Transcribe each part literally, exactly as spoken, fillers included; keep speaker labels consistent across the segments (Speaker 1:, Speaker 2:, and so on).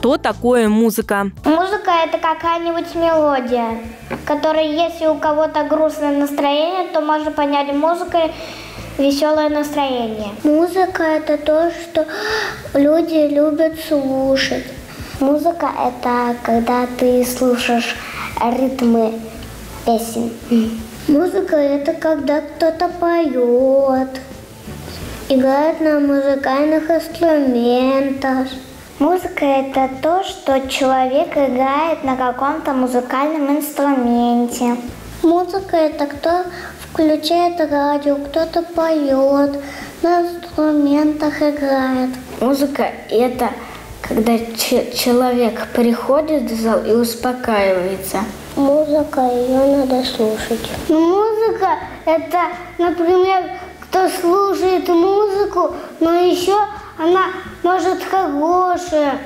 Speaker 1: Что такое музыка?
Speaker 2: Музыка – это какая-нибудь мелодия, которая, если у кого-то грустное настроение, то можно понять музыкой веселое настроение. Музыка – это то, что люди любят слушать. Музыка – это когда ты слушаешь ритмы песен. Музыка – это когда кто-то поет, играет на музыкальных инструментах. Музыка – это то, что человек играет на каком-то музыкальном инструменте. Музыка – это кто включает радио, кто-то поет, на инструментах играет. Музыка – это когда ч- человек приходит в зал и успокаивается. Музыка, ее надо слушать. Музыка – это, например, кто слушает музыку, но еще она может хорошая.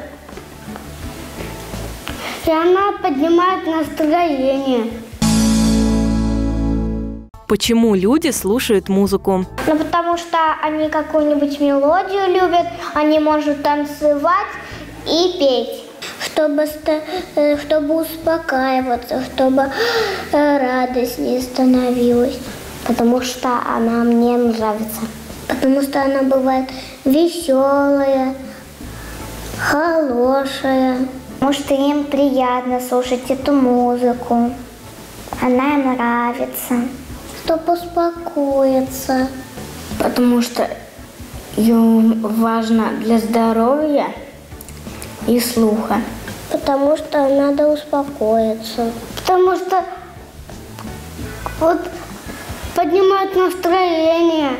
Speaker 2: И она поднимает настроение.
Speaker 1: Почему люди слушают музыку?
Speaker 2: Ну, потому что они какую-нибудь мелодию любят, они могут танцевать и петь. Чтобы, чтобы успокаиваться, чтобы радостнее становилась. Потому что она мне нравится. Потому что она бывает веселая, хорошая. Может, им приятно слушать эту музыку. Она им нравится. Чтобы успокоиться. Потому что ее важно для здоровья и слуха. Потому что надо успокоиться. Потому что вот поднимает настроение.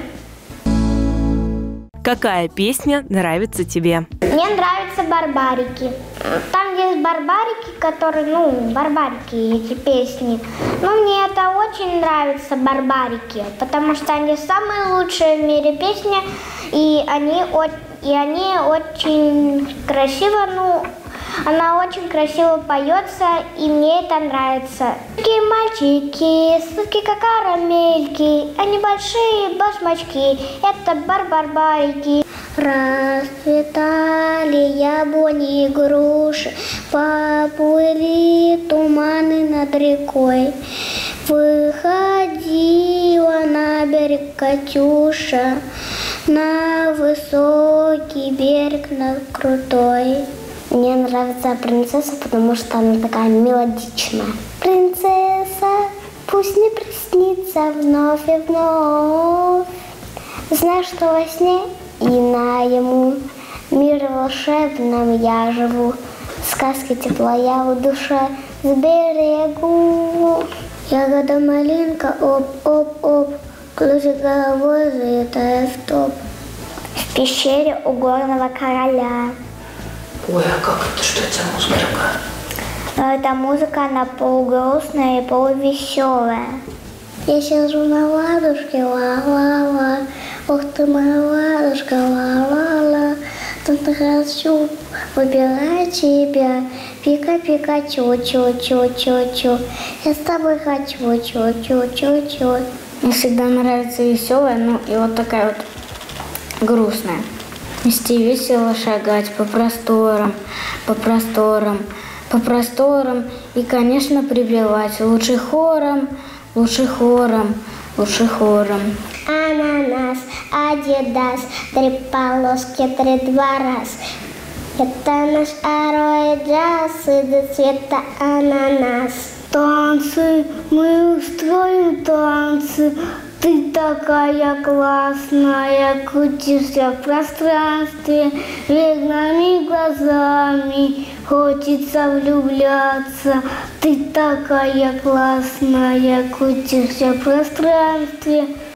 Speaker 1: Какая песня нравится тебе?
Speaker 2: Мне нравятся барбарики. Там есть барбарики, которые, ну, барбарики, эти песни. Но мне это очень нравятся, барбарики, потому что они самые лучшие в мире песни, и они, и они очень красиво, ну, она очень красиво поется, и мне это нравится. Такие мальчики, сладкие как карамельки, они большие башмачки, это бар-барбарики. Расцветали яблони и груши, поплыли туманы над рекой. Выходила на берег Катюша, на высокий берег, на крутой. Мне нравится принцесса, потому что она такая мелодичная. Принцесса, пусть не приснится вновь и вновь. Знаешь, что во сне и наяву мир волшебном я живу. Сказки тепла я в душе сберегу. Ягода малинка, оп-оп-оп, кружит головой, залетая в топ. В пещере у горного короля.
Speaker 3: Ой, а как это? Что это за музыка такая?
Speaker 2: Но эта музыка, она полугрустная и полувеселая. Я сижу на ладушке, ла-ла-ла, ох ты моя ладушка, ла-ла-ла. Тут хочу выбирать тебя, пика-пика, чу-чу-чу-чу-чу. Я с тобой хочу, чу-чу-чу-чу. Мне всегда нравится веселая, ну и вот такая вот грустная. Вместе весело шагать по просторам, по просторам, по просторам и, конечно, припевать лучше хором, лучше хором, лучше хором. Ананас, адидас, три полоски, три два раз. Это наш ароэ джаз, и до цвета ананас. Танцы, мы устроим танцы. Ты такая классная, крутишься в пространстве, верными глазами, хочется влюбляться. Ты такая классная, крутишься в пространстве,